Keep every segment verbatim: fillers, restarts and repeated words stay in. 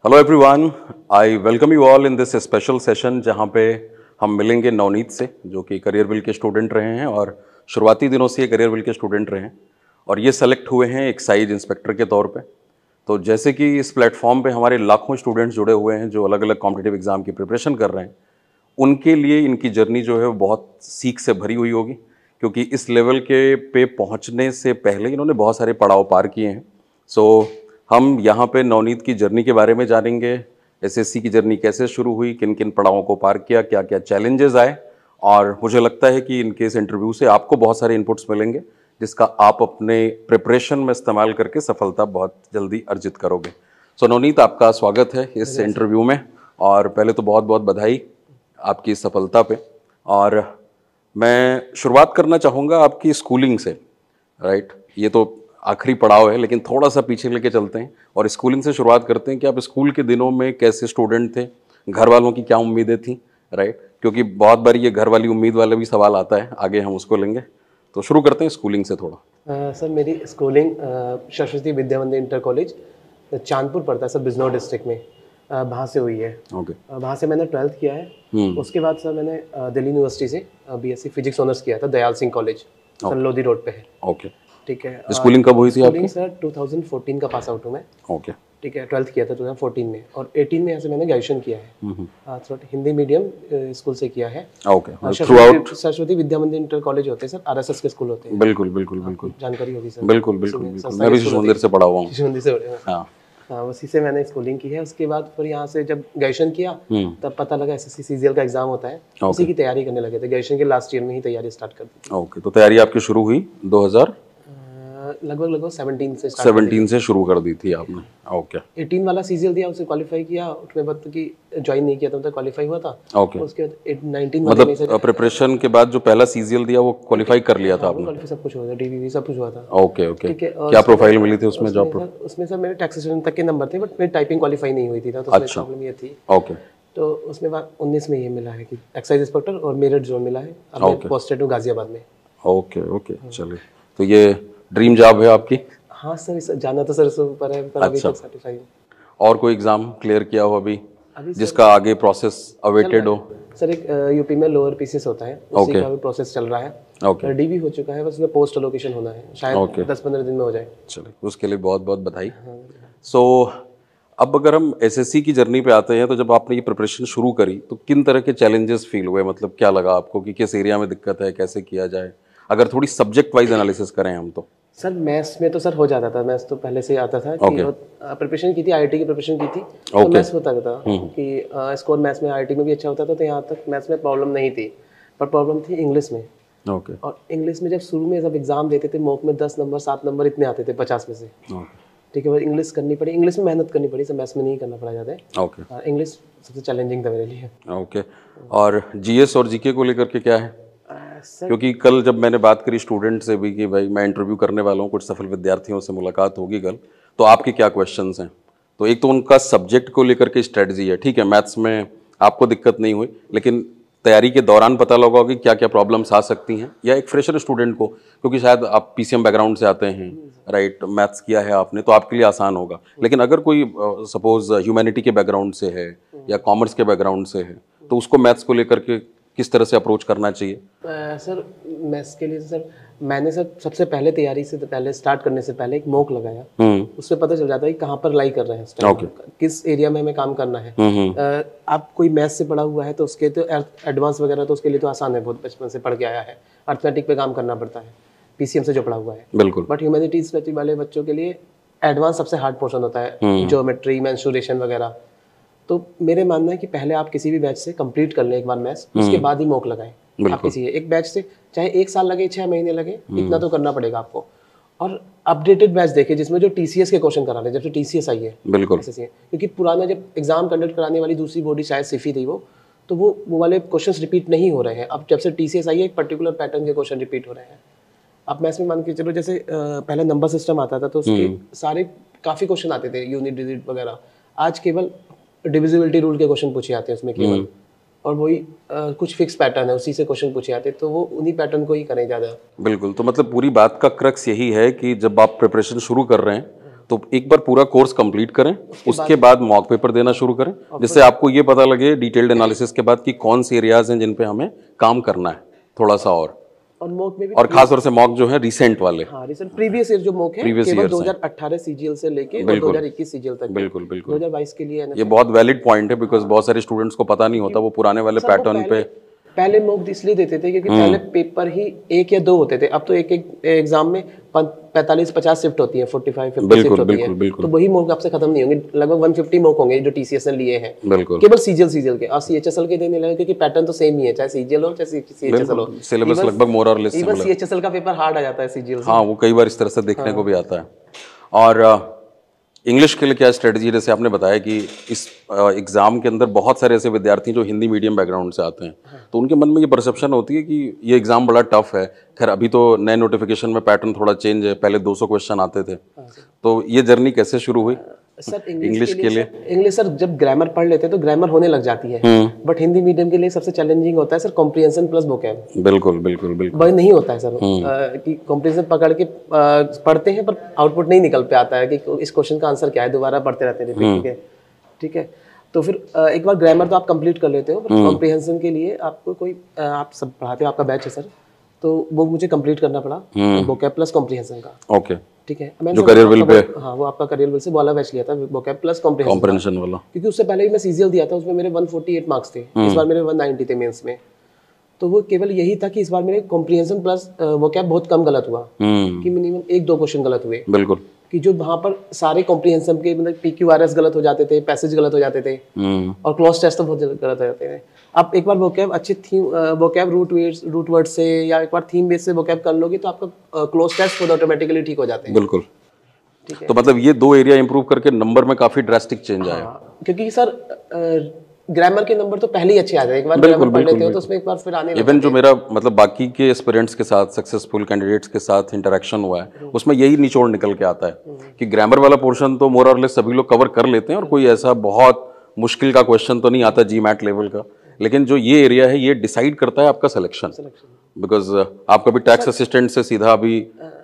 Hello everyone, I welcome you all in this special session जहाँ पे हम मिलेंगे नवनीत से, जो कि करियर बिल के स्टूडेंट रहे हैं और शुरुआती दिनों से ये करियर बिल के स्टूडेंट रहे हैं और ये सेलेक्ट हुए हैं एक्साइज इंस्पेक्टर के तौर पे। तो जैसे कि इस प्लेटफॉर्म पे हमारे लाखों स्टूडेंट्स जुड़े हुए हैं जो अलग अलग कॉम्पिटिटिव एग्जाम की प्रिपरेशन कर रहे हैं, उनके लिए इनकी जर्नी जो है वो बहुत सीख से भरी हुई होगी, क्योंकि इस लेवल के पे पहुंचने से पहले इन्होंने बहुत सारे पड़ाव पार किए हैं। सो हम यहाँ पे नवनीत की जर्नी के बारे में जानेंगे, एसएससी की जर्नी कैसे शुरू हुई, किन किन पड़ावों को पार किया, क्या क्या चैलेंजेस आए, और मुझे लगता है कि इनके इस इंटरव्यू से आपको बहुत सारे इनपुट्स मिलेंगे जिसका आप अपने प्रिपरेशन में इस्तेमाल करके सफलता बहुत जल्दी अर्जित करोगे। सो नवनीत, आपका स्वागत है इस इंटरव्यू में, और पहले तो बहुत बहुत बधाई आपकी इस सफलता पे। और मैं शुरुआत करना चाहूँगा आपकी स्कूलिंग से। राइट, ये तो आखिरी पड़ाव है, लेकिन थोड़ा सा पीछे लेके चलते हैं और स्कूलिंग से शुरुआत करते हैं कि आप स्कूल के दिनों में कैसे स्टूडेंट थे, घर वालों की क्या उम्मीदें थी। राइट, क्योंकि बहुत बार ये घर वाली उम्मीद वाला भी सवाल आता है, आगे हम उसको लेंगे। तो शुरू करते हैं स्कूलिंग से थोड़ा। uh, सर मेरी schooling Saraswati Vidya Mandir inter college Chandpur पड़ता है सर, बिजनौर डिस्ट्रिक्ट में, uh, वहाँ से हुई है। ओके। uh, वहाँ से मैंने ट्वेल्थ किया है। उसके बाद सर मैंने uh, दिल्ली यूनिवर्सिटी से बीएससी फिजिक्स ऑनर्स किया था, Dayal Singh college, sir Lodhi road पे है। ओके, ठीक है। स्कूलिंग कब हुई थी आपकी? सर टू थाउजेंड फोर्टीन का पास आउट हूँ मैं। ओके, ठीक है। ट्वेल्थ किया था टू थाउजेंड फोर्टीन में, और एटीन में यहाँ से मैंने ग्रेजुएशन किया है। थोड़ा हिंदी मीडियम स्कूल से किया है। Okay, throughout Saraswati Vidya Mandir inter college होते हैं सर, आरएसएस के स्कूल होते हैं। बिल्कुल बिल्कुल बिल्कुल, जानकारी होगी सर। बिल्कुल बिल्कुल बिल्कुल, मैं भी शिशु मंदिर से पढ़ा हुआ हूँ। शिशु मंदिर से पढ़े। हाँ हाँ, उसी से मैंने स्कूलिंग की है। उसके बाद फिर यहाँ से जब ग्रेजुएशन किया तब पता लगा एसएससी सीजीएल का एग्जाम होता है, उसी की तैयारी करने लगे थे। ग्रेजुएशन के लास्ट ईयर में ही तैयारी स्टार्ट कर दी। ओके, तो तैयारी आपकी शुरू हुई दो हज़ार लगभग लगभग सेवनटीन से स्टार्ट सेवनटीन से शुरू कर दी थी आपने। ओके, एटीन वाला सीजीएल दिया, उसे क्वालिफाई किया, उसमें बाद की ज्वाइन नहीं किया था, मतलब क्वालिफाई हुआ था। ओके, उसके बाद नाइनटीन मतलब प्रिपरेशन के बाद जो पहला सीजीएल दिया वो क्वालिफाई कर लिया था आपने? क्वालिफाई सब कुछ हुआ था, डीवीवी सब कुछ हुआ था। ओके ओके, क्या प्रोफाइल मिली थी उसमें जॉब? उसमें सर मेरे टैक्सेशन तक के नंबर थे, बट मेरी टाइपिंग क्वालिफाई नहीं हुई थी, तो उसमें प्रॉब्लम ये थी। ओके, तो उसमें बाद उन्नीस में ये मिला है कि एक्साइज इंस्पेक्टर और मेरठ जोन मिला है। अब मैं पोस्टेड हूँ गाजियाबाद में। ओके ओके, चलिए, तो ये ड्रीम जॉब है आपकी? हाँ सर, जाना तो सर उससे ऊपर है, पर अभी तक सर्टिफाई। और कोई एग्जाम क्लियर किया हो अभी, अभी जिसका आगे प्रोसेस अवेटेड हो? सर एक यूपी में लोअर पीसीएस होता है, उसी का भी प्रोसेस चल रहा है। ओके, डीबी हो चुका है, बस उसमें पोस्ट एलोकेशन होना है, शायद दस पंद्रह दिन में हो जाए। चलिए, उसके लिए बहुत बहुत बधाई। सो अब अगर हम एसएससी की जर्नी पे आते हैं, तो जब आपने ये प्रिपरेशन शुरू करी तो किन तरह के चैलेंजेस फील हुए? मतलब क्या लगा आपको कि किस एरिया में दिक्कत है, कैसे किया जाए? अगर थोड़ी सब्जेक्ट वाइज एनालिसिस करें हम तो। सर मैथ्स में तो सर हो जाता था, मैथ्स तो पहले से ही आता था कि प्रिपरेशन की थी, आईआईटी की प्रिपरेशन की थी, तो मैथ्स होता था कि स्कोर मैथ्स में आईआईटी में भी अच्छा होता था, तो यहाँ तक मैथ्स में प्रॉब्लम नहीं थी। पर प्रॉब्लम थी इंग्लिश में। ओके, और इंग्लिश में जब शुरू में जब एग्जाम देते थे, मॉक में दस नंबर सात नंबर इतने आते थे पचास में से। ठीक है, और इंग्लिश करनी पड़ी, इंग्लिश में मेहनत करनी पड़ी, सब मैथ्स में नहीं करना पड़ा ज़्यादा है। ओके, इंग्लिश सबसे चैलेंजिंग था मेरे लिए। ओके, और जीएस और जीके को लेकर के क्या है? क्योंकि कल जब मैंने बात करी स्टूडेंट से भी कि भाई मैं इंटरव्यू करने वाला हूँ, कुछ सफल विद्यार्थियों से मुलाकात होगी कल, तो आपके क्या क्वेश्चंस हैं? तो एक तो उनका सब्जेक्ट को लेकर के स्ट्रेटजी है, ठीक है, मैथ्स में आपको दिक्कत नहीं हुई, लेकिन तैयारी के दौरान पता लगा होगा कि क्या क्या प्रॉब्लम्स आ सकती हैं, या एक फ्रेशर स्टूडेंट को, क्योंकि शायद आप पीसीएम बैकग्राउंड से आते हैं, राइट, मैथ्स किया है आपने, तो आपके लिए आसान होगा। लेकिन अगर कोई सपोज ह्यूमैनिटी के बैकग्राउंड से है या कॉमर्स के बैकग्राउंड से है, तो उसको मैथ्स को लेकर के किस तरह से अप्रोच करना चाहिए? uh, सर मैथ्स के लिए सर मैंने सर सबसे पहले तैयारी से पहले स्टार्ट करने से पहले एक मॉक लगाया, उससे पता चल जाता है कि कहाँ पर लाई कर रहे हैं, okay. किस एरिया में हमें काम करना है। uh, आप कोई मैथ्स से पढ़ा हुआ है तो उसके तो एडवांस वगैरह तो उसके लिए तो आसान है, बहुत बचपन से पढ़ के आया है, अर्थमेटिक पे काम करना पड़ता है पीसीएम से जो पढ़ा हुआ है, बिल्कुल। बट ह्यूमैनिटीज वाले बच्चों के लिए एडवांस सबसे हार्ड पोर्शन होता है, ज्योमेट्री, मेंसुरेशन वगैरह। तो मेरे मानना है कि पहले आप किसी भी बैच से कंप्लीट कर लें एक बार मैथ्स, उसके बाद ही मॉक लगाएं। आप किसी एक बैच से चाहे एक साल लगे, छह महीने लगे, इतना तो करना पड़ेगा आपको। और अपडेटेड बैच देखें जिसमें जो टीसीएस के क्वेश्चन करा रहे हैं, जब से टीसीएस आई है, बिल्कुल, क्योंकि पुराना जब एग्जाम कंडक्ट कराने वाली दूसरी बॉडी शायद सिफी थी वो, तो वो वो वाले क्वेश्चन रिपीट नहीं हो रहे हैं। अब जब से टीसीएस आई है, एक पर्टिकुलर पैटर्न के क्वेश्चन रिपीट हो रहे हैं। अब मैथ्स में मान के चलो, जैसे पहले नंबर सिस्टम आता था तो उसके सारे काफी क्वेश्चन आते थे, यूनिट डिजिट वगैरह। आज केवल डिविजिबिलिटी रूल के क्वेश्चन पूछे आते हैं उसमें केवल, और वही कुछ फिक्स पैटर्न है, उसी से क्वेश्चन पूछे आते हैं, तो वो उन्हीं पैटर्न को ही करें ज़्यादा। बिल्कुल, तो मतलब पूरी बात का क्रक्स यही है कि जब आप प्रिपरेशन शुरू कर रहे हैं तो एक बार पूरा कोर्स कंप्लीट करें, उसके बाद मॉक पेपर देना शुरू करें, जिससे आपको ये पता लगे डिटेल्ड एनालिसिस के बाद कि कौन से एरियाज हैं जिन पे हमें काम करना है थोड़ा सा और और मॉक में भी और खास तौर से मॉक जो है रिसेंट वाले। हाँ, रिसेंट प्रीवियस ईयर जो मॉक है केवल दो हज़ार अठारह सीजीएल से लेके और दो हज़ार इक्कीस सीजीएल तक। बिल्कुल बिल्कुल दो हज़ार बाईस के लिए ये बहुत वैलिड पॉइंट है, बिकॉज बहुत सारे स्टूडेंट्स को पता नहीं होता, वो पुराने वाले पैटर्न पे पहले मॉक इसलिए देते थे क्योंकि पहले पेपर ही एक या दो होते थे, अब तो एक एक एग्जाम में पैंतालीस पचास शिफ्ट होती है, पैंतालीस पचास शिफ्ट होती है, तो वही मॉक आपसे खत्म नहीं होंगे, लगभग एक सौ पचास मॉक होंगे जो टीसीएस ने लिए हैं केवल सीजीएल सीजीएल के, और सीएचएसएल के देने लगे क्योंकि पैटर्न तो सेम ही है, चाहे सीजीएल हो चाहे सीएचएसएल हो, सिलेबस लगभग more or less similar. CHSL का पेपर हार्ड आ जाता है सीजीएल से। हाँ, वो कई बार इस तरह से देखने को भी आता है। और इंग्लिश के लिए क्या स्ट्रेटजी, जैसे आपने बताया कि इस एग्जाम के अंदर बहुत सारे ऐसे विद्यार्थी जो हिंदी मीडियम बैकग्राउंड से आते हैं, तो उनके मन में ये परसेप्शन होती है कि ये एग्जाम बड़ा टफ है। खैर अभी तो नए नोटिफिकेशन में पैटर्न थोड़ा चेंज है, पहले दो सौ क्वेश्चन आते थे। तो ये जर्नी कैसे शुरू हुई सर इंग्लिश के लिए? इंग्लिश सर जब ग्रामर पढ़ लेते हैं तो ग्रामर होने लग जाती है, बट हिंदी मीडियम के लिए सबसे चैलेंजिंग होता है सर कॉम्प्रिहेंशन प्लस वोकैब। बिल्कुल बिल्कुल बिल्कुल वही नहीं होता है सर कि कॉम्प्रिहेंशन पकड़ के पढ़ते हैं पर आउटपुट नहीं निकल पे आता है कि इस क्वेश्चन का आंसर क्या है, दोबारा पढ़ते रहते हैं। ठीक है ठीक है तो फिर एक बार ग्रामर तो आप कंप्लीट कर लेते हो, पर कॉम्प्रिहेंशन के लिए आपको कोई आप सब पढ़ाते हो, आपका बैच है सर, तो वो मुझे कंप्लीट करना पड़ा वोकैब प्लस कॉम्प्रिहेंशन का। ओके ठीक है, मैंने जो करियर विल पे, हाँ वो आपका करियर विल से वाला बैच लिया था वोकैब प्लस कॉम्प्रिहेंशन वाला, क्योंकि उससे पहले भी मैं सीजीएल दिया था, उसमें मेरे एक सौ अड़तालीस मार्क्स थे, इस बार मेरे एक सौ नब्बे थे मेंस में। तो वो केवल यही था कि इस बार मेरे कॉम्प्रिहेंशन प्लस वोकैब बहुत कम गलत हुआ, कि मिनिमम एक दो क्वेश्चन गलत हुए। बिल्कुल, कि जो वहाँ पर सारे कॉम्प्रिहेंशन के मतलब पीक्यूआरएस गलत हो जाते थे, पैसेज गलत हो जाते थे, और क्लॉज टेस्ट तो बहुत गलत हो जाते थे। आप एक बार वोकैब अच्छे theme vocab root words root word से या एक बार थीम बेस से वोकैब कर लोगे तो आपका क्लोज टेस्ट खुद ऑटोमेटिकली ठीक हो जाते हैं। बिल्कुल, ठीक है। तो मतलब ये दो एरिया इंप्रूव करके नंबर में काफी ड्रास्टिक चेंज आया। हाँ, क्योंकि सर ग्रामर के नंबर तो पहले ही अच्छे आ जाए, एक बार ग्रामर पढ़ लेते हो तो उसमें एक बार फिर आने इवन जो मेरा मतलब बाकी के एस्पिरेंट्स के साथ, सक्सेसफुल कैंडिडेट्स के साथ इंटरेक्शन हुआ है, उसमें यही निचोड़ निकल के आता है कि ग्रामर वाला पोर्शन तो मोर और लेस सभी लोग कवर कर लेते हैं, और कोई ऐसा बहुत मुश्किल का क्वेश्चन तो नहीं आता जी मैट लेवल का, लेकिन जो ये एरिया है ये डिसाइड करता है आपका सिलेक्शन। बिकॉज आप कभी टैक्स असिस्टेंट से सीधा अभी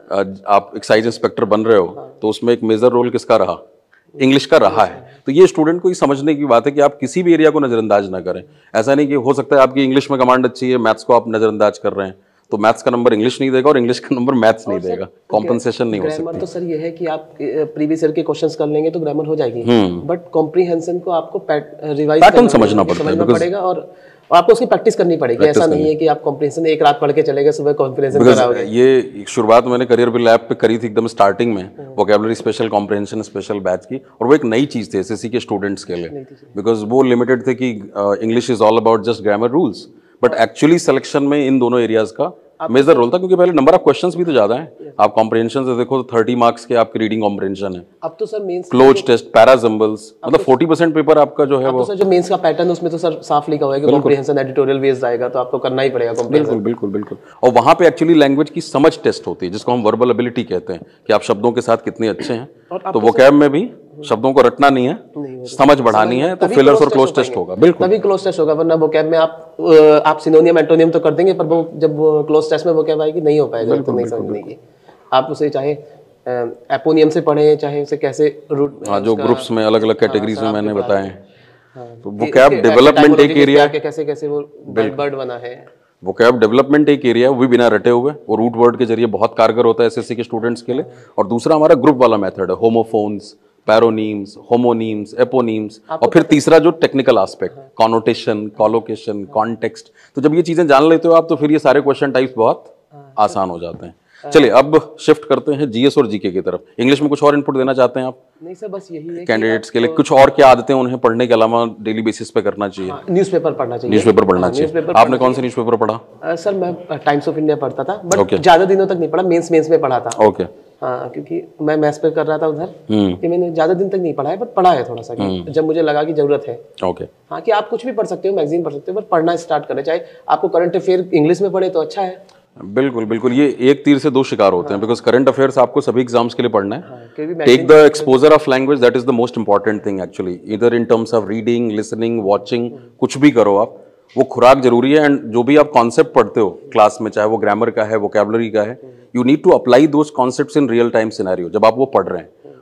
आप एक्साइज इंस्पेक्टर बन रहे हो, तो उसमें एक मेजर रोल किसका रहा? इंग्लिश का रहा है। तो ये स्टूडेंट को ये समझने की बात है कि आप किसी भी एरिया को नजरअंदाज ना करें। ऐसा नहीं कि हो सकता है आपकी इंग्लिश में कमांड अच्छी है, मैथ्स को आप नजरअंदाज कर रहे हैं, तो मैथ्स का नंबर इंग्लिश नहीं देगा और इंग्लिश का नंबर मैथ्स नहीं देगा, कॉम्पनसेशन नहीं हो सकती। ग्रामर तो सर ये है कि आप प्रीवियस ईयर के क्वेश्चंस कर लेंगे तो ग्रामर हो जाएगी, बट कॉम्प्रिहेंशन को आपको रिवाइज पैटर्न समझना पड़ेगा और और आपको उसकी प्रैक्टिस करनी पड़ेगी। ऐसा नहीं है कि आप कॉम्प्रिहेंशन एक रात पढ़ के चले गए, सुबह कॉम्प्रिहेंशन कराओगे। ये शुरुआत मैंने करियर विल ऐप पे करी थी एकदम स्टार्टिंग में, vocabulary special comprehension special batch की, और वो एक नई चीज थी एसएससी के स्टूडेंट्स के लिए, बिकॉज वो लिमिटेड थे कि English is all about just grammar rules, but actually selection में इन दोनों एरियाज का मेजर रोल था, क्योंकि पहले नंबर ऑफ क्वेश्चंस भी तो ज्यादा है। आप कॉम्प्रिहेंशन से देखो तो तीस मार्क्स के आपकी रीडिंग कॉम्प्रिहेंशन है। अब तो sir mains cloze test, parajumbles, मतलब चालीस परसेंट पेपर आपका जो है वो, तो सर जो मेंस का पैटर्न उसमें तो सर साफ लिखा हुआ है कि कॉम्प्रिहेंशन एडिटोरियल बेस्ड आएगा, तो आपको करना ही पड़ेगा कॉम्प्रिहेंशन। बिल्कुल बिल्कुल बिल्कुल। और वहां पे एक्चुअली लैंग्वेज की समझ टेस्ट होती है, जिसको हम वर्बल एबिलिटी कहते हैं, कि आप शब्दों के साथ कितने अच्छे हैं। तो वोकैब में भी शब्दों को रटना नहीं है, समझ बढ़ानी है, तो फिलर्स और क्लोज टेस्ट होगा। बिल्कुल, तभी क्लोज टेस्ट होगा, वरना वोकैब में आप आप सिनोनियम एंटोनियम तो कर देंगे, पर वो जब क्लोज टेस्ट में वोकैब आएगी नहीं हो पाएगा, तो नहीं समझने की। आप उसे चाहे एपोनियम से पढ़े, चाहे उसे कैसे रूट, हाँ, जो ग्रुप्स में अलग अलग कैटेगरीज में मैंने बताए हैं, तो वोकैब डेवलपमेंट एक एरिया है, कैसे कैसे वो वर्ड बना है। वोकैब डेवलपमेंट एक एरिया है, वो भी बिना रटे हुए, वो रूट वर्ड के जरिए बहुत कारगर होता है एसएससी के स्टूडेंट्स के लिए। और दूसरा हमारा ग्रुप वाला मेथड है, होमोफोन्स, पैरोनीम्स, होमोनीम्स, एपोनीम्स, और फिर तीसरा जो technical aspect, connotation, collocation, context. तो जब ये चीजें जान लेते हो आप, तो फिर ये सारे क्वेश्चन टाइप्स बहुत आसान हो जाते हैं। चलिए अब शिफ्ट करते हैं जीएस और जीके की तरफ। इंग्लिश में कुछ और इनपुट देना चाहते हैं आप? नहीं सर, बस यही है कैंडिडेट्स के लिए कुछ और क्या आदतें उन्हें पढ़ने के अलावा डेली बेसिस पे करना चाहिए? न्यूज़पेपर पढ़ना चाहिए। न्यूज़पेपर पढ़ना चाहिए। आपने कौन सा न्यूज़पेपर पढ़ा? सर मैं टाइम्स ऑफ इंडिया पढ़ता था, बट ज्यादा दिनों तक नहीं पढ़ा, मेंस मेंस में पढ़ा था। ओके। हाँ, क्योंकि मैं मैथ्स पे कर रहा था उधर, कि मैंने ज्यादा दिन तक नहीं पढ़ा है, बट पढ़ा है थोड़ा सा, कि जब मुझे लगा कि जरूरत है। ओके। हाँ, कि आप कुछ भी पढ़ सकते हो, मैगजीन पढ़ सकते हो, बट पढ़ना स्टार्ट करें। चाहे आपको करंट अफेयर इंग्लिश में पढ़े तो अच्छा है। बिल्कुल बिल्कुल, ये एक तीर से दो शिकार होते हैं, बिकॉज करंट अफेयर्स आपको सभी एग्जाम्स के लिए पढ़ना है। Take the exposure of language, that is the most important thing actually, इधर in terms of reading, listening, watching, कुछ भी करो आप, वो खुराक जरूरी है। एंड जो भी आप कॉन्सेप्ट पढ़ते हो क्लास में, चाहे वो ग्रामर का है, वोकैबुलरी का है, you need to apply those concepts in real time scenario जब आप वो पढ़ रहे हैं।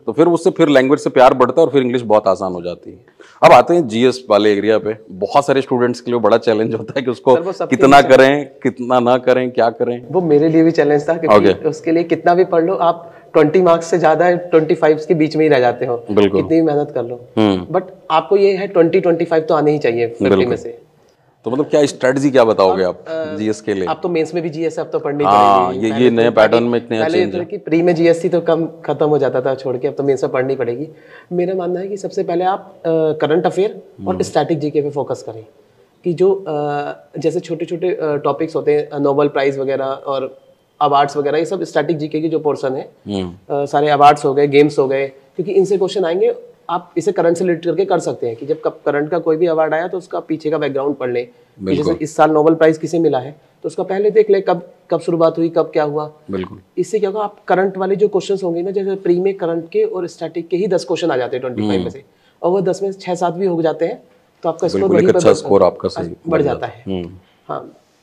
तो फिर उससे फिर लैंग्वेज से प्यार बढ़ता है और फिर इंग्लिश बहुत आसान हो जाती है। अब आते हैं जीएस वाले एरिया पे, बहुत सारे स्टूडेंट्स के लिए बड़ा चैलेंज होता है कि उसको कितना करें कितना ना करें, क्या करें। वो मेरे लिए भी चैलेंज था, क्योंकि okay. उसके लिए कितना भी पढ़ लो आप ट्वेंटी मार्क्स से ज्यादा ट्वेंटी फाइव के बीच में ही रह जाते हो, कितनी भी मेहनत कर लो, बट आपको ये है ट्वेंटी ट्वेंटी फाइव तो आने ही चाहिए फिफ्टी में से। तो मतलब क्या स्ट्रेटजी क्या बताओगे आप जीएस के लिए? आप तो मेंस में भी जीएस अब तो पढ़नी हाँ, पड़ेगी। ये ये नए पैटर्न में एक नया चेंज है कि प्री में जीएस थी तो कम खत्म हो जाता था छोड़ के, अब तो मेंस में पढ़नी पड़ेगी। मेरा मानना है कि सबसे पहले आप करंट अफेयर और स्टैटिक जीके पे फोकस करें, कि जो uh, जैसे छोटे छोटे टॉपिक्स होते हैं, नोबेल प्राइज वगैरह और अवार्ड्स वगैरह, ये सब स्टैटिक जीके की जो पोर्शन है, uh, सारे अवार्ड्स हो गए, गेम्स हो गए, क्योंकि इनसे क्वेश्चन आएंगे। आप इसे करंट से रिलेट करके कर सकते हैं कि जब करंट का कोई भी अवार्ड आया तो उसका पीछे का बैकग्राउंड पढ़ ले। जैसे इस साल नोबेल प्राइज किसे मिला है तो उसका पहले देख ले, कब कब शुरुआत हुई, कब क्या हुआ। बिल्कुल। इससे क्या होगा, आप करंट वाले जो क्वेश्चंस होंगे ना, जैसे प्री में करंट के और स्टैटिक के ही दस क्वेश्चन आ जाते हैं ट्वेंटी फाइव में से, और वो दस में छह सात भी हो जाते हैं तो आपका स्कोर वहीं पर स्कोर आपका सही बढ़ जाता है। हाँ,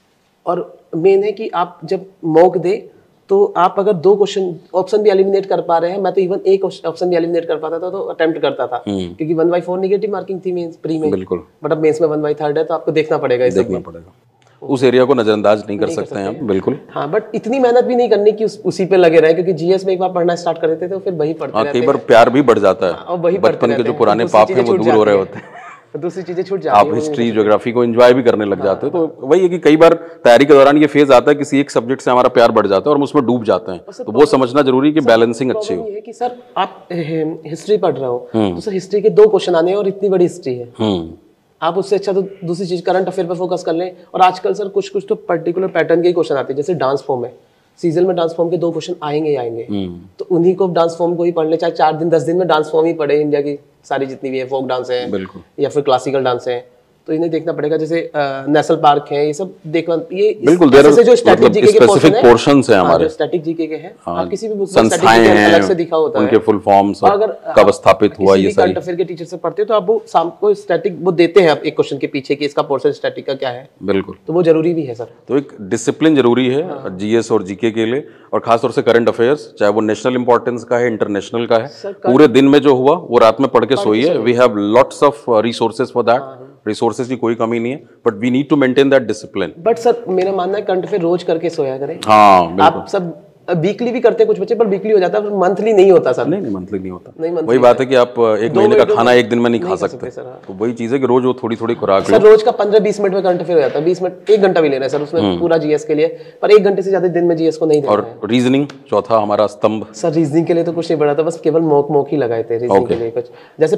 और मेन है कि आप जब मॉक दे तो आप अगर दो क्वेश्चन ऑप्शन भी एलिमिनेट कर पा रहे हैं, मैं तो इवन एक ऑप्शन भी एलिमिनेट कर पाता था तो अटेम्प्ट करता था, क्योंकि one by four negative marking थी मेंस प्री में। बिल्कुल। बट अब मेंस में वन बाई थर्ड है तो आपको देखना पड़ेगा, देखना पड़ेगा, उस एरिया को नजरअंदाज नहीं कर सकते हैं आप। बिल्कुल। हाँ, बट इतनी मेहनत भी नहीं करनी कि उस, उसी पे लगे रहे, क्योंकि जीएस में एक बार पढ़ना स्टार्ट कर देते थे तो फिर वही पढ़ते रहते हैं। कई बार प्यार भी बढ़ जाता है और वही बचपन के जो पुराने पाप हैं वो दूर हो रहे होते हैं, दूसरी चीजें छूट जाती आप हिस्ट्री ज्योग्राफी को एंजॉय भी करने लग जाते हैं। तो वही है कि कई बार तैयारी के दौरान ये फेज आता है, किसी एक सब्जेक्ट से हमारा प्यार बढ़ जाता है और हम उसमें डूब जाते हैं, तो वो समझना जरूरी है कि बैलेंसिंग अच्छी हो। ये कि सर आप हिस्ट्री पढ़ रहे हो तो सर हिस्ट्री के दो क्वेश्चन आने हैं और इतनी बड़ी हिस्ट्री है, आप उससे अच्छा तो दूसरी चीज करंट अफेयर पर फोकस कर लें। और आजकल सर कुछ कुछ तो पर्टिकुलर पैटर्न के क्वेश्चन आते हैं, जैसे डांस फॉर्म है, सीजन में डांस फॉर्म के दो क्वेश्चन आएंगे ही आएंगे, तो उन्हीं को डांस फॉर्म को ही पढ़ ले, चाहे चार दिन दस दिन में डांस फॉर्म ही पढ़े, इंडिया की सारी जितनी भी है, फोक डांस है या फिर क्लासिकल डांस है, तो इन्हें देखना पड़ेगा। जैसे नेशनल पार्क है, ये सब देखना, ये बिल्कुल जैसे जो स्टैटिक जीके के स्पेसिफिक पोर्शंस हैं हमारे, स्टैटिक जीके के हैं, आप किसी भी बुक में संस्थाएं हैं, अलग से दिखा होता है, उनके फुल फॉर्म्स और अगर कब स्थापित हुआ, ये सारी करंट अफेयर के टीचर से पढ़ते हो तो आप वो शाम को स्टैटिक वो देते हैं, आप एक क्वेश्चन के पीछे कि इसका पोर्शन स्टैटिक का क्या है। बिल्कुल, तो वो जरूरी भी है सर। तो एक डिसिप्लिन जरूरी है जीएस और जीके के लिए, और खासतौर से करंट अफेयर्स, चाहे वो नेशनल इंपॉर्टेंस का है, इंटरनेशनल का है, पूरे दिन में जो हुआ वो रात में पढ़ के सोइए। We have lots of resources for that, resources की कोई कमी नहीं है, but we need to maintain that discipline. But sir मेरा मानना है करंट अफेयर रोज करके सोया करें। हाँ, आप सब वीकली भी करते हैं कुछ बच्चे, पर वीकली हो जाता है, पर मंथली नहीं होता सर। नहीं नहीं मंथली नहीं होता, नहीं वही बात है कि आप एक महीने का खाना एक दिन में नहीं खा सकते, तो वही चीज है कि रोज वो थोड़ी थोड़ी खुराक सर। रोज का पंद्रह बीस मिनट में करंट अफेयर हो जाता है, बीस मिनट एक घंटा भी लेना है सर उसमें पूरा जीएस के लिए, पर एक घंटे से ज्यादा दिन में जीएस को नहीं देना है। और रीजनिंग चौथा हमारा स्तंभ। सर रीजनिंग के लिए तो कुछ नहीं पढ़ा था, बस केवल मॉक मॉक ही लगाए थे रीजनिंग के लिए। कुछ जैसे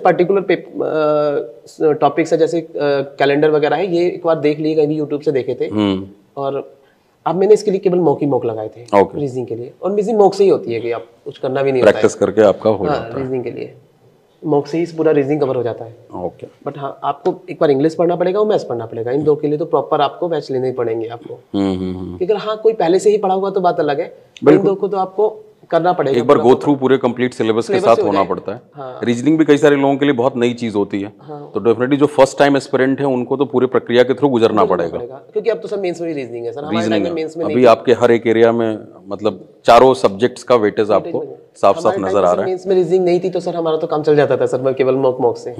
पर्टिकुलर टॉपिक्स है, जैसे कैलेंडर वगैरह है, ये एक बार देख लिए कहीं यूट्यूब से देखे थे, और अब मैंने इसके लिए केवल मॉक ही मॉक लगाए थे okay. रीजनिंग के लिए। और रीजनिंग मॉक से ही होती है कि आप कुछ करना भी नहीं होता है, प्रैक्टिस करके आपका हो जाता है। रीजनिंग के लिए मॉक से ही पूरा रीजनिंग कवर हो जाता है। ओके, बट हाँ, आपको एक बार इंग्लिश पढ़ना पड़ेगा और मैथ्स पढ़ना पड़ेगा, इन दो के लिए तो प्रॉपर आपको बैच लेने ही पड़ेंगे आपको। अगर हाँ कोई पहले से ही पढ़ा हुआ तो बात अलग है, इन दो को तो आपको करना पड़ेगा, एक बार गो थ्रू पूरे कंप्लीट सिलेबस के साथ होना पड़ता है। हाँ। रीजनिंग भी कई सारे लोगों के लिए बहुत नई चीज होती है, हाँ। तो डेफिनेटली जो फर्स्ट टाइम एस्पिरेंट है उनको तो पूरे प्रक्रिया के थ्रू गुजरना पड़ेगा, क्योंकि अब तो सर मेंस में भी रीजनिंग है सर, हमारे टाइम में मेंस में अभी आपके हर एक एरिया में मतलब चारों सब्जेक्ट्स का वेटेज आपको साफ साफ नजर आ रहा है। मेंस में रीजनिंग नहीं थी तो सर हमारा तो काम चल जाता था सर, केवल मॉक मॉक से।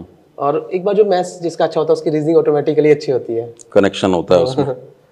और एक बार जो मैथ्स जिसका अच्छा होता है उसकी रीजनिंग ऑटोमेटिकली अच्छी होती है, कनेक्शन होता है उसमें।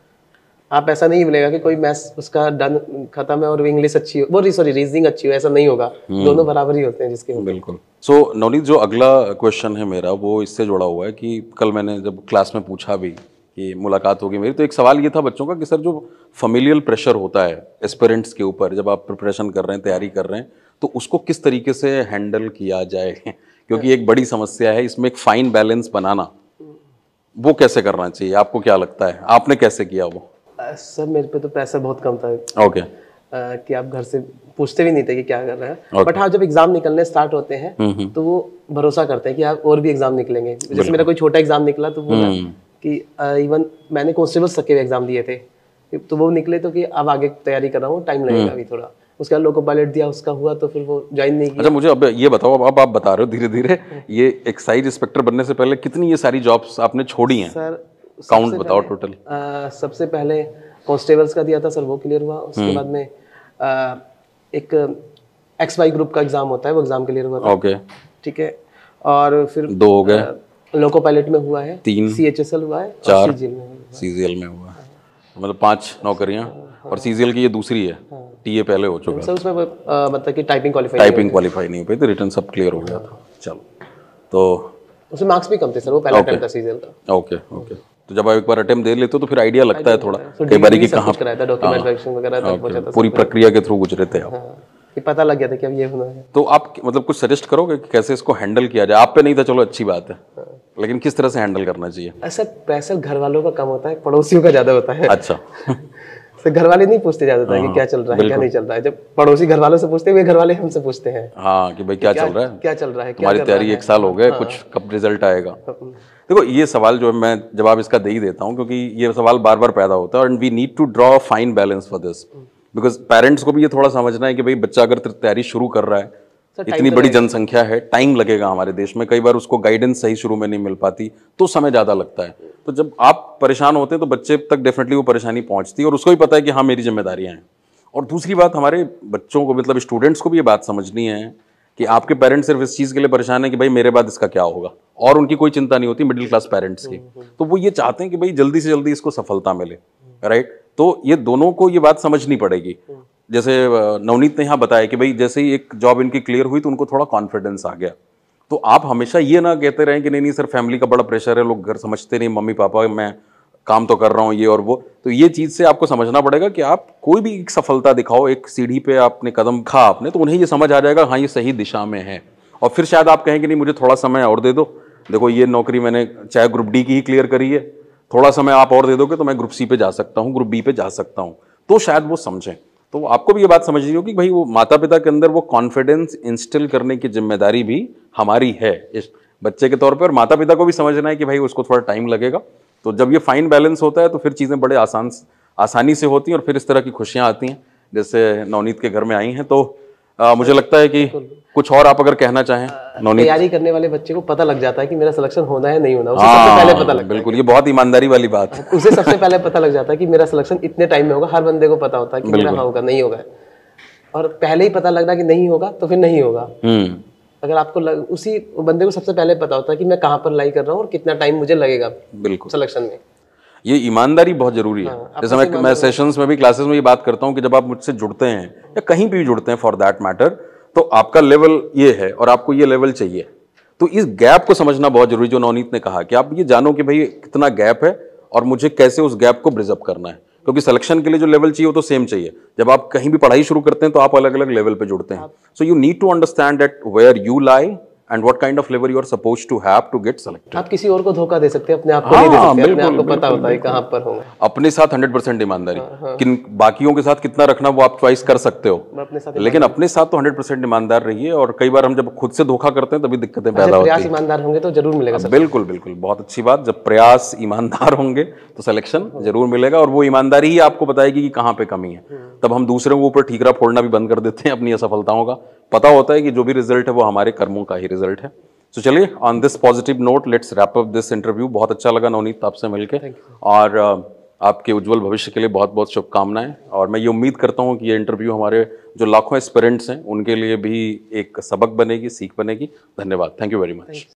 आप ऐसा नहीं मिलेगा कि कोई मैथ्स उसका डन खत्म है और इंग्लिश अच्छी हो, वो सॉरी रीजनिंग अच्छी हो, ऐसा नहीं होगा, दोनों बराबर ही होते हैं जिसके। बिल्कुल। सो नवनीत, जो अगला क्वेश्चन है मेरा वो इससे जुड़ा हुआ है कि कल मैंने जब क्लास में पूछा भी कि मुलाकात होगी मेरी, तो एक सवाल ये था बच्चों का कि सर जो फैमिलियल प्रेशर होता है एस्पिरेंट्स के ऊपर जब आप प्रिपरेशन कर रहे हैं, तैयारी कर रहे हैं, तो उसको किस तरीके से हैंडल किया जाए, क्योंकि एक बड़ी समस्या है इसमें एक फाइन बैलेंस बनाना, वो कैसे करना चाहिए, आपको क्या लगता है, आपने कैसे किया वो? सर मेरे पे तो प्रेशर बहुत कम था। ओके। कि आप घर से पूछते भी नहीं थे कि क्या कर रहे हैं, बट हाँ जब एग्जाम निकलने स्टार्ट होते हैं तो वो भरोसा करते हैं कि आप और भी एग्जाम निकलेंगे। जैसे मेरा कोई छोटा एग्जाम निकला तो बोला कि इवन मैंने कॉन्स्टेबल तक के एग्जाम दिए थे, तो वो निकले तो कि अब आगे तैयारी कर रहा हूँ, टाइम लगेगा अभी थोड़ा। उसके बाद लोको पायलट दिया, उसका हुआ तो फिर वो ज्वाइन नहीं किया। अच्छा मुझे अब ये बताओ, अब आप बता रहे हो धीरे धीरे ये एक्साइज इंस्पेक्टर बनने से पहले कितनी ये सारी जॉब्स आपने छोड़ी हैं? सर काउंट बताओ टोटल। सबसे पहले कॉन्स्टेबल्स का दिया था सर, वो क्लियर हुआ। उसके बाद में आ, एक एक्स वाई ग्रुप का एग्जाम होता है, वो एग्जाम क्लियर हुआ था। ओके, ठीक है। और फिर दो हो गए, लोको पायलट में हुआ है, तीन, सी एच एस एल हुआ है, चार, सीजीएल में हुआ है। सीजीएल में हुआ है, मतलब पांच नौकरियां। और सीजीएल की ये दूसरी है, टीए पहले हो चुका है। सर उसमें अ, मतलब कि टाइपिंग क्वालिफाई टाइपिंग क्वालिफाई नहीं हो पाई थी, रिटर्न सब क्लियर हो गया था। चलो, तो उसमें मार्क्स भी कम थे सर, वो पहला अटेम्प्ट था सीजीएल का। ओके ओके, तो जब आप एक बार अटेम्प्ट दे लेते हो तो फिर आइडिया लगता है थोड़ा तो कई बार कि सब कहाँ कुछ कराया था, डॉक्यूमेंट वेरिफिकेशन वगैरह तक पहुंचा था, पूरी प्रक्रिया के थ्रू गुजरे थे आप। हाँ, कि पता लग गया था कि अब ये होना है। तो आप मतलब कुछ सजेस्ट करोगे कि कैसे इसको हैंडल किया जाए? आप पे नहीं था, चलो अच्छी बात है, लेकिन किस तरह से हैंडल करना चाहिए? ऐसा प्रेशर घर वालों का कम होता है, पड़ोसियों का ज्यादा होता है। अच्छा। तो घर वाले नहीं पूछते ज्यादा था कि क्या चल रहा है क्या नहीं चल रहा है। जब पड़ोसी घर वालों से पूछते हैं, वे घर वाले हमसे पूछते हैं हाँ कि भाई क्या चल रहा है, क्या चल रहा है, तुम्हारी तैयारी एक साल हो गए, कुछ कब रिजल्ट आएगा। देखो ये सवाल जो है मैं जवाब इसका दे ही देता हूँ, क्योंकि ये सवाल बार बार पैदा होता है और we need to draw a fine balance for this, because parents को भी ये थोड़ा समझना है कि भाई बच्चा अगर तैयारी शुरू कर रहा है, इतनी बड़ी जनसंख्या है, टाइम लगेगा हमारे देश में, कई बार उसको गाइडेंस सही शुरू में नहीं मिल पाती तो समय ज़्यादा लगता है। तो जब आप परेशान होते हैं तो बच्चे तक डेफिनेटली वो परेशानी पहुंचती है और उसको भी पता है कि हाँ मेरी जिम्मेदारियां हैं। और दूसरी बात, हमारे बच्चों को मतलब स्टूडेंट्स को भी ये बात समझनी है कि आपके पेरेंट्स सिर्फ इस चीज़ के लिए परेशान है कि भाई मेरे बाद इसका क्या होगा, और उनकी कोई चिंता नहीं होती मिडिल क्लास पेरेंट्स की। तो वो ये चाहते हैं कि भाई जल्दी से जल्दी इसको सफलता मिले, राइट। तो ये दोनों को ये बात समझनी पड़ेगी। जैसे नवनीत ने यहाँ बताया कि भाई जैसे ही एक जॉब इनकी क्लियर हुई तो उनको थोड़ा कॉन्फिडेंस आ गया। तो आप हमेशा ये ना कहते रहें कि नहीं नहीं सर फैमिली का बड़ा प्रेशर है, लोग घर समझते नहीं, मम्मी पापा मैं काम तो कर रहा हूँ ये और वो। तो ये चीज़ से आपको समझना पड़ेगा कि आप कोई भी एक सफलता दिखाओ, एक सीढ़ी पे आपने कदम खा आपने, तो उन्हें ये समझ आ जाएगा हाँ ये सही दिशा में है। और फिर शायद आप कहें कि नहीं मुझे थोड़ा समय और दे दो, देखो ये नौकरी मैंने चाहे ग्रुप डी की ही क्लियर करी है, थोड़ा समय आप और दे दोगे तो मैं ग्रुप सी पे जा सकता हूँ, ग्रुप बी पे जा सकता हूँ, तो शायद वो समझें। तो आपको भी ये बात समझनी होगी कि भाई वो माता पिता के अंदर वो कॉन्फिडेंस इंस्टिल करने की जिम्मेदारी भी हमारी है इस बच्चे के तौर पे, और माता पिता को भी समझना है कि भाई उसको थोड़ा टाइम लगेगा। तो जब ये फाइन बैलेंस होता है तो फिर चीज़ें बड़े आसान आसानी से होती हैं और फिर इस तरह की खुशियाँ आती हैं जैसे नवनीत के घर में आई हैं। तो आ, मुझे लगता है कि कुछ और आप अगर कहना चाहें नवनीत। तैयारी करने वाले बच्चे को पता लग जाता है कि मेरा सिलेक्शन होना है नहीं होना, उसे सबसे पहले पता लगता है। बिल्कुल, ये बहुत ईमानदारी वाली बात है। उसे सबसे पहले पता लग जाता है कि मेरा सिलेक्शन इतने टाइम में होगा। हर बंदे को पता होता है कि मेरा हाँ होगा नहीं होगा, और पहले ही पता लग रहा है कि नहीं होगा तो फिर नहीं होगा। अगर आपको लग, उसी बंदे को सबसे पहले पता होता है कि मैं कहाँ पर लाई कर रहा हूँ और कितना टाइम मुझे लगेगा बिल्कुल सिलेक्शन में। ये ईमानदारी बहुत जरूरी है। हाँ, जैसे मैं मैं सेशंस में भी क्लासेस में ये बात करता हूँ कि जब आप मुझसे जुड़ते हैं या कहीं भी जुड़ते हैं फॉर दैट मैटर, तो आपका लेवल ये है और आपको ये लेवल चाहिए, तो इस गैप को समझना बहुत जरूरी। जो नवनीत ने कहा कि आप ये जानो कि भाई कितना गैप है और मुझे कैसे उस गैप को ब्रिज अप करना है, क्योंकि सिलेक्शन के लिए जो लेवल चाहिए वो तो सेम चाहिए। जब आप कहीं भी पढ़ाई शुरू करते हैं तो आप अलग अलग लेवल पे जुड़ते हैं। So you need to understand that where you lie and what kind of level you are supposed to have to get selected. आप किसी और को धोखा दे सकते हैं, अपने आप को नहीं दे सकते। अपने आप को पता होता है कहां पर होगा। अपने साथ हंड्रेड परसेंट ईमानदारी, किन बाकियों के साथ कितना रखना वो आप चॉइस कर सकते हो, अपने साथ लेकिन अपने साथ तो हंड्रेड परसेंट ईमानदार रहिए। और कई बार हम जब खुद से धोखा करते हैं तभी दिक्कतें पैदा होती हैं। प्रयास ईमानदार होंगे तो जरूर मिलेगा। बिल्कुल बिल्कुल, बहुत अच्छी बात। जब प्रयास ईमानदार होंगे तो सिलेक्शन जरूर मिलेगा, और वो ईमानदारी ही आपको बताएगी कि कहाँ पे कमी है। तब हम दूसरों के ऊपर ठीकरा फोड़ना भी बंद कर देते हैं अपनी असफलताओं का। पता होता है कि जो भी रिजल्ट है वो हमारे कर्मों का ही रिजल्ट है। तो चलिए, on this positive note let's wrap up this interview. बहुत अच्छा लगा नवनीत आपसे मिलके, और आपके उज्जवल भविष्य के लिए बहुत बहुत शुभकामनाएं। और मैं ये उम्मीद करता हूँ कि ये इंटरव्यू हमारे जो लाखों एस्पिरेंट्स हैं उनके लिए भी एक सबक बनेगी, सीख बनेगी। धन्यवाद, थैंक यू वेरी मच।